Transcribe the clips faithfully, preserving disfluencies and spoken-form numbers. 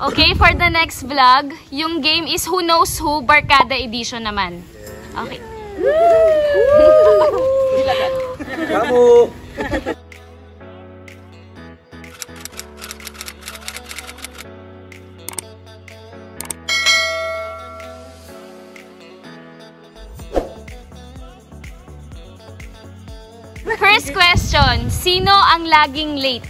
Okay, for the next vlog, yung game is Who Knows Who, Barkada Edition naman. Okay. Kamu! First question, sino ang laging late?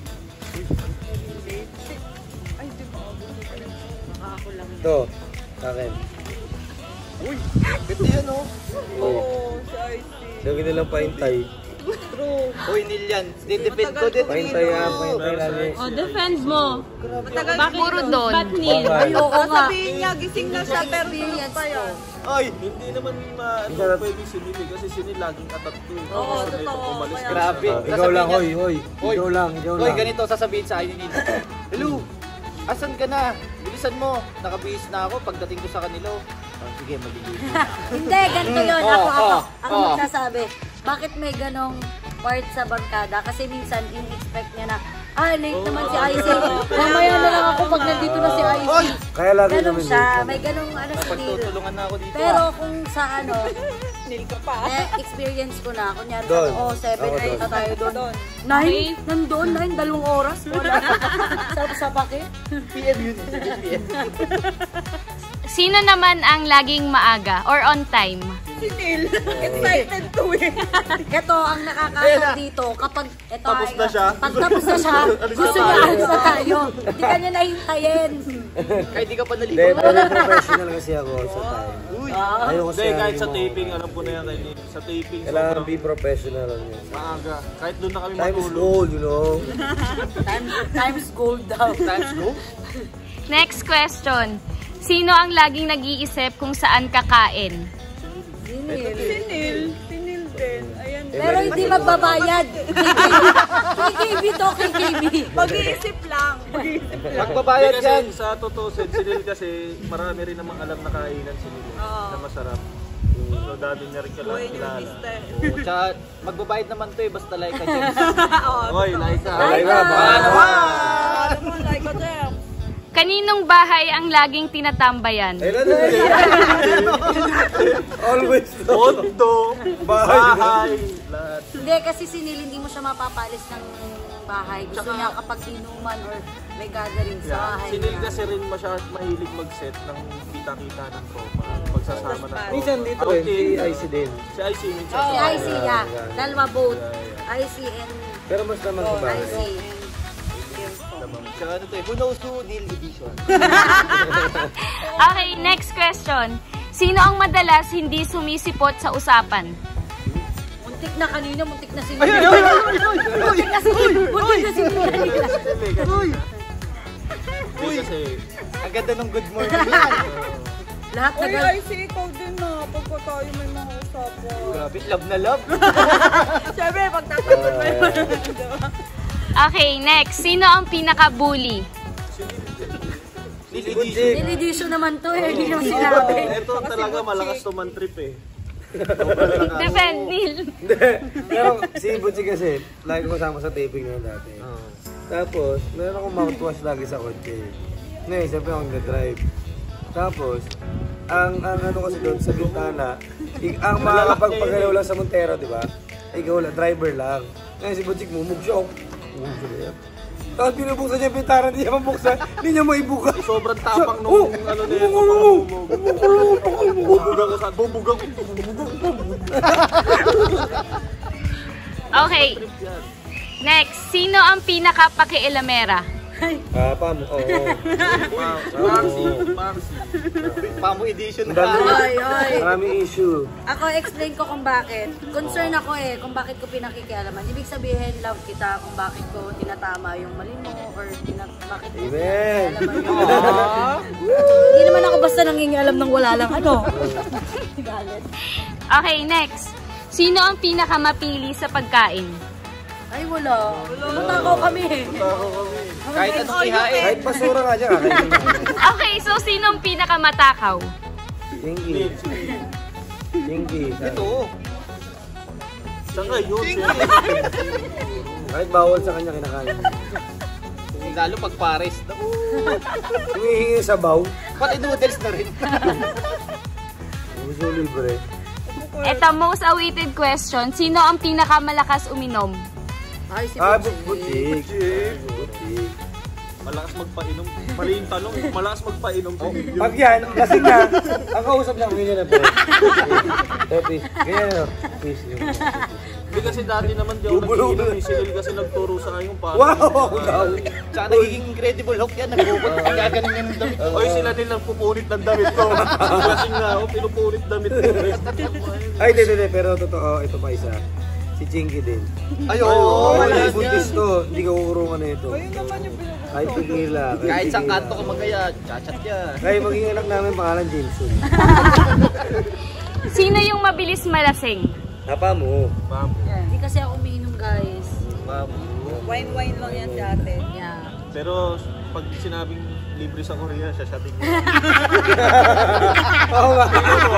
Ito, akin. Uy, ito yan o. Oo, si I C. Sige nilang paintay. True. Uy, Nil yan. Didepend ko din. Paintay ah, paintay lagi. Oh, defend mo. Bakit Puro doon. Ba't Neil? Ayoko nga. Sabihin niya, gising na siya, pero tulog pa yan. Ay, hindi naman ma-ano pwedeng sinili kasi sinil laging atat ko. Oo, totoo. Grabe. Ah, ikaw lang, hoy, hoy. Ikaw lang, ikaw lang. Hoy, ganito sasabihin sa akin ni Hello, asan ka na? Bilisan mo. Nakabihis na ako pagdating ko sa kanila. Oh, sige, magiging. Hindi, ganito yun. Oh, Ako, ako, oh, ako oh. magsasabi. Bakit may ganong part sa barkada? Kasi minsan, in-expect niya na, ah, late naman si I C. Mamaya na lang ako pag nandito na si I C. Kaya lagi Ganon naman siya. dito. May ganong ano si Neil. Pagtutulungan na ako dito. Pero kung sa ano, Nil ka pa. eh, experience ko na. Kunyari, Doon. oh, seven, Ako eight doon. na tayo doon. Nine? Nandoon, nine, dalawang oras. Wala. sa, sa bakit? P M yun. P M. Sino naman ang laging maaga or on time? Si Nil. Excited to eh. Ito ang nakakasal dito kapag ito Tapos ay, na siya? Pag tapos na siya, gusto niya alis na tayo. Hindi ka niya nahintayin. Kahit di ka pa Hindi, naligo. pero professional kasi ako sa time. Ayoko Hindi, sa kahit sa mo. taping, alam ko na yan kay Nil. Sa taping, Kailangan sobrang be professional lang yun. maaga. Kahit doon na kami Time is matulog. gold, you know. Time, time's gold daw. Times go? Next question, sino ang laging nag-iisip kung saan kakain? Si Nil. Si Nil din. Ayan. Pero hindi magbabayad. K K B to, K K B. Mag-iisip lang. Magbabayad Hindi yan. kasi Sa totoo, si Nil kasi marami rin namang alam na kainan si Nil. Na masarap. So, dati niya rin kailangan Buhay yung kilala. lista eh. Oo, tsaka magbabayad naman to eh, basta like ka dyan. Hoy, like ka. Like ka, Baka baka naman. Ano mo, like ko dyan. Kaninong bahay ang laging tinatambayan? Kailan na always no. Kondo, Bahay. bahay, lahat. Hindi, kasi si Neil, hindi mo siya mapapalis ng bahay. Gusto Tsaka- niya kapag inuman or may gathering sa Yeah. bahay Si Nil niya. kasi rin masyad mahilig mag-set ng kita-kita ng tropa. Pagsasama ng tropa. Minsan dito rin, si I C din. Si I C minsan. Si I C, yeah. yeah. Dalawa both. Yeah, I C and Pero mas naman sa I bahay. C. Tsaka ano to eh, who knows who Nil edition. Okay, next question. Sino ang madalas hindi sumisipot sa usapan? Muntik na kanina, muntik na si Neil. Muntik na si Neil. Muntik na si Neil. Uy! Uy! Kasi, ang ganda ng good morning yan. Lahat na Uy, gal- I C, ikaw din na. Pagka tayo may mga usapan. Grabe, love na love. Siyempre, pag tapos may mga Okay, next. Sino ang pinaka-bully? Nil Bunjik. edition. Neil edition naman to eh. Hindi naman sinabi. Ito talaga malakas to man trip eh. Defend, Neil. Hindi. Pero si Bunjik kasi, lagi ko kasama sa taping na dati. Tapos, meron akong mouthwash lagi sa kotse. Ngayon, siyempre akong nag-drive. Tapos, ang, ang ano kasi doon sa bintana, ik- ang makakapagpagalaw lang sa Montero, di ba? Ikaw lang, driver lang. Ngayon si Bunjik, mumug siya. Mumug siya na yan. Tapos binubuksan niya yung bintana, hindi niya mabuksan, hindi niya maibuka. Sobrang tapang nung ano na yun. Bubugang ko sa bubugang ko. Okay. Next. Sino ang pinaka-pakialamera? Ah, pam, oo. Pamsi, Pamsi. Pamu edition Ang ka. dami, Oy, oy. maraming issue. Ako, explain ko kung bakit. Concern ako eh, kung bakit ko pinakikialaman. Ibig sabihin, love kita kung bakit ko tinatama yung mali mo or tina bakit ko Amen. pinakialaman yung... Hindi naman ako basta nangingialam ng wala lang ano. Galit. Okay, next. Sino ang pinaka-mapili sa pagkain? Ay, wala. Matakaw kami eh. Kahit anong ihain. Kahit basura nga dyan, kakainin mo. Okay, so sino ang pinaka-matakaw? Tingi. Tingi. Ito. Saan ka yun? Kahit bawal sa kanya kinakain. Lalo pag pares. Humihingi sa baw. Pati noodles na rin. Gusto libre. Ito, most awaited question. Sino ang pinakamalakas uminom? Ay, si Ah, Butchik. butik. Butik. Malakas magpainom. Mali yung tanong. Malakas magpainom. Oh. Pag yan, lasing na. Ang kausap lang, ganyan na po. Eh, please. Ganyan na. Please. Hindi kasi dati naman di ako Bubulong nag-iinom. na. Eh. Si Lil kasi nagturo sa akin yung paano. Wow! Wow! Tsaka nagiging Incredible Hulk yan. Nagbubot. Gaganin yan ng damit. Oy, sila din lang pupunit ng damit ko. Lasing na ako, pinupunit damit ko. Ay, hindi, hindi. Pero totoo, ito pa isa. Si Chinky din. Ay, Oo, oo. oh, yan, buntis yan. to. Hindi ka kukurungan na ito. Ayun naman yung pinag- Kahit tequila. Kahit sa tequila. kanto ka magaya, chachat yan. Kaya maging anak namin pangalan Jameson. Sino yung mabilis malasing? Napa mo. Ma'am. Hindi kasi ako umiinom, guys. Ma'am. Wine-wine lang yan dati. Yeah. Pero pag sinabing libre sa Korea, siya-shopping mo. Oo ba?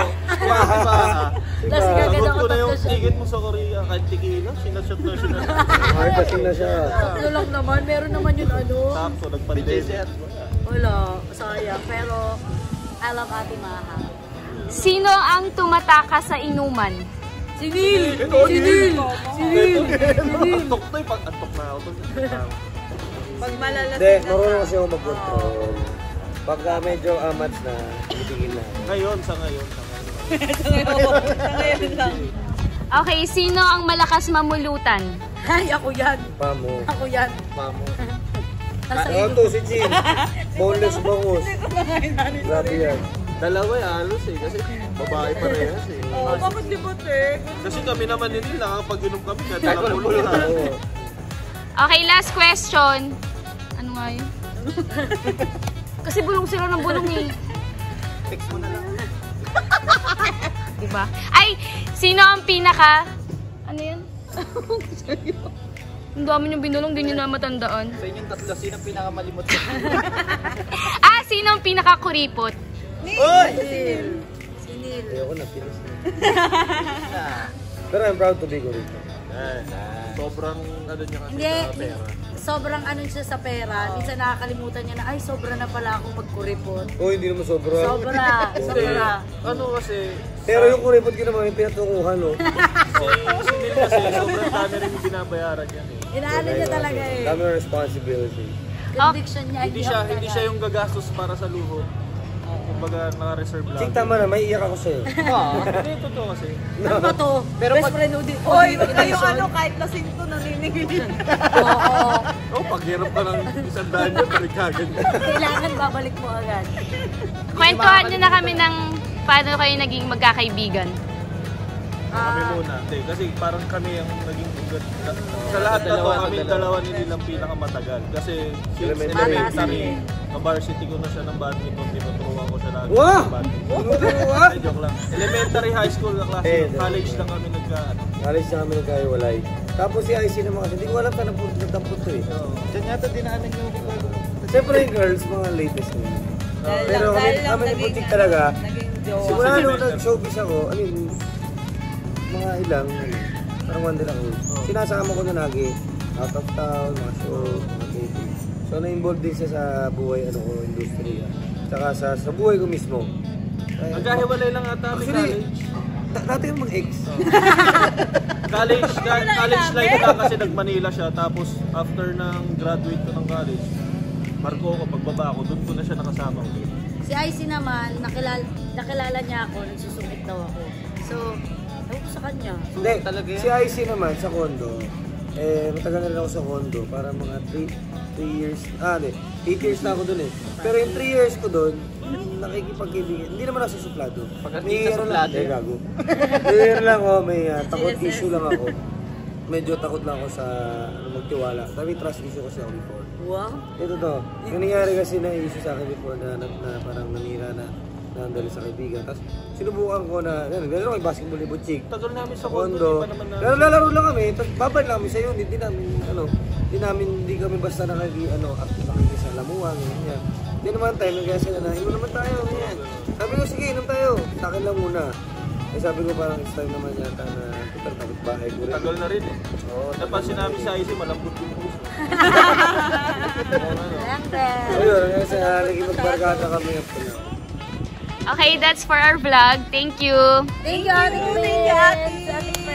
Lasing agad Sagot ako ko na yung tatlo siya. ticket mo sa Korea. Kahit tequila, sinashot na siya. Ay, kasing na siya. Tatlo lang naman. Meron naman yun ano. Tapos, nagpandemic. Wala. Sayang. Pero, I love Ate Maha. Sino ang tumataka sa inuman? Si Neil! Ito, Si Neil! Si Neil! Antok to eh. Pag antok na ako. Pag malalasing Hindi, na marunong siya. kasi ako mag-control. Pagka medyo amats na, titigil na ako. Ngayon, sa ngayon, sa ngayon. Sa ngayon, sa ngayon lang. Okay, sino ang malakas mamulutan? Ay, ako yan. Pa mo. Ako yan. Mamo. Nasa Ano to si Jin? Boneless bangus. Grabe yan. Dalawa eh, halos eh. Kasi babae parehas eh. Oo, bakit di ba, te? Kasi kami naman din nila, kapag inom kami, nadala pulo na. Oo. Okay, last question. Ano nga yun? Kasi bulong sila ng bulong eh. Text mo na lang. Diba? Ay, sino ang pinaka... Ano yun? Ang dami niyong binulong, di niyo na matandaan. Sa inyong tatlo, sino ang pinakamalimot? Ah, sino ang pinaka-kuripot? Uy! Si Neil. Ayoko na, pinis na. Pero I'm proud to be good. Eh, sobrang ano niya kasi Hindi. sa pera. Sobrang ano siya sa pera. Minsan nakakalimutan niya na, ay, sobra na pala akong magkuripot. Oh, hindi naman sobra. Sobra. Sobra. Ano kasi, Pero yung kuripot ko naman, yung pinatunguhan, no? si, si Neil kasi sobrang dami rin yung binabayaran yan eh. Inaano niya talaga eh. Dami ng responsibility. Conviction niya. Hindi siya, hindi siya yung gagastos para sa luho. Kumbaga, naka-reserve lang. Ching, tama na, may iyak ako sa'yo. Hindi, totoo kasi. Ano ba to? Pero Best pag- friend Udi. Oy, ito yung ano, kahit lasing to, naniningil. Oo. Oh, pag hirap ka ng isang daan yun, paligagad. Kailangan babalik mo agad. Kwentuhan niyo na kami ng paano kayo naging magkakaibigan. Kami Ah, muna. Hindi, kasi parang kami yung naging good. Sa lahat na to, Dalawa, kami dalawa. dalawa ni nilang pinakamatagal. Kasi since Elementary. elementary, na-varsity ko na siya ng badminton, tinuturuan ko siya lagi Wow! ng badminton. Tinuturuan? Ay, joke lang. Elementary, high school, kaklase. Eh, College lang kami nagka... ano. Alis na kami nagkahiwalay. Tapos si I C naman kasi, hindi ko alam ka nagdampot to eh. Diyan yata dinaanan niyo ako. Siyempre yung girls, mga latest na yun. Dahil Pero lang- kami, dahil lang kami ni naging, Butik ano, talaga, Naging jowa. simula nung Elementary. nag-showbiz ako, ano yun, mga ilang, ano, parang one day lang ako. Sinasama ko na lagi, out of town, mga show, mga taping. So na-involved din siya sa buhay, ano ko, industriya. Tsaka sa, sa buhay ko mismo. Ay, Nagkahiwalay lang ata kami Actually, college. da- dati yung mag-ex. College, ka- college life lang kasi nag-Manila siya. Tapos after ng graduate ko ng college, Marco ko, pagbaba ako, doon ko na siya nakasama ko. si I C naman, nakilala, nakilala niya ako, nagsusungit daw ako. So, ewan ko sa kanya. Hindi, talaga yan? si I C naman sa condo, eh, matagal na rin ako sa condo, para mga three years, ah, hindi, eight years na ako dun eh. Pero yung three years ko dun, nakikipagkaibigan, hindi naman ako susuplado. Pagka May di ka ano suplado. lang, eh, gago. May lang ako, may ah, takot issue lang ako. Medyo takot lang ako sa ano, magtiwala. Sabi, trust issue kasi ako before. Wow. Ito to, yung nangyari kasi na issue sa akin before na, na, na parang nanira na nandali sa kaibigan. Tapos sinubukan ko na, yan, gano'n kay basketball ni Butchik. Tagal namin sa Sa condo, condo. di pa naman namin. Pero lalaro lang kami, tapos babad lang kami sa unit, hindi namin, ano, hindi namin, hindi kami basta nakagi, ano, active nakikisa lamuan, ganyan. Hindi naman tayo, nagkaya sila na, inom naman tayo, ganyan. Sabi ko, sige, inom tayo, sa akin lang muna. Eh sabi ko parang it's time naman yata na total tapos bahay ko rin. Tagal na rin eh. Oo, Napansin namin sa Icy, malambot yung puso. Ayan, Ben. So yun, kasi naging magbarkada kami after na. Okay, that's for our vlog. Thank you. Thank you, Ate Gwen. Thank you, Ate.